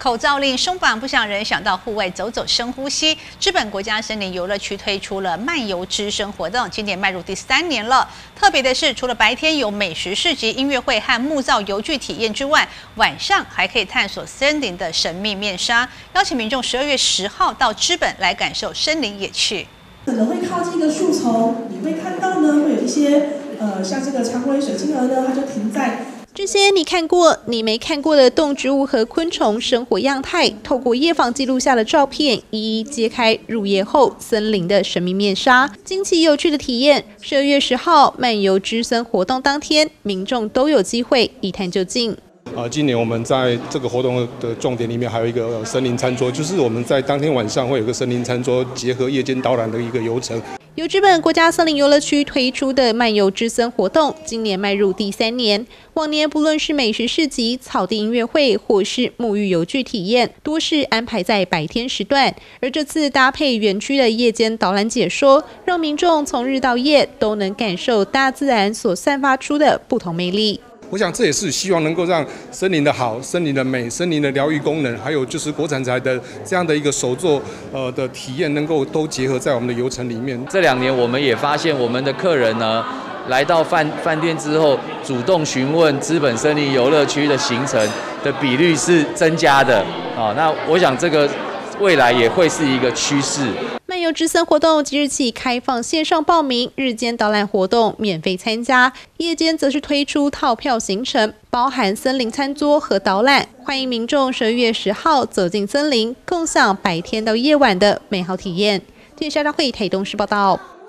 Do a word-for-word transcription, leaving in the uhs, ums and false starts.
口罩令松绑，不想人想到户外走走、深呼吸。知本国家森林游乐区推出了漫游之声活动，今年迈入第三年了。特别的是，除了白天有美食市集、音乐会和木造游具体验之外，晚上还可以探索森林的神秘面纱。邀请民众十二月十号到知本来感受森林野趣。 可能会靠近一个树丛，你会看到呢，会有一些呃，像这个长尾水晶蛾呢，它就停在。 这些你看过、你没看过的动植物和昆虫生活样态，透过夜访记录下的照片，一一揭开入夜后森林的神秘面纱。惊奇有趣的体验，十二月十号漫游之森活动当天，民众都有机会一探究竟。 呃，今年我们在这个活动的重点里面还有一个森林餐桌，就是我们在当天晚上会有个森林餐桌，结合夜间导览的一个游程。 由知本国家森林游乐区推出的漫游之森活动，今年迈入第三年。往年不论是美食市集、草地音乐会，或是沐浴游具体验，多是安排在白天时段。而这次搭配园区的夜间导览解说，让民众从日到夜都能感受大自然所散发出的不同魅力。 我想这也是希望能够让森林的好、森林的美、森林的疗愈功能，还有就是国产材的这样的一个手作呃的体验，能够都结合在我们的游程里面。 这两年我们也发现，我们的客人呢，来到饭饭店之后，主动询问知本森林游乐区的行程的比率是增加的啊。那我想这个未来也会是一个趋势。 漫游之森活动即日起开放线上报名，日间导览活动免费参加，夜间则是推出套票行程，包含森林餐桌和导览，欢迎民众十二月十号走进森林，共享白天到夜晚的美好体验。记者夏大会台东市报道。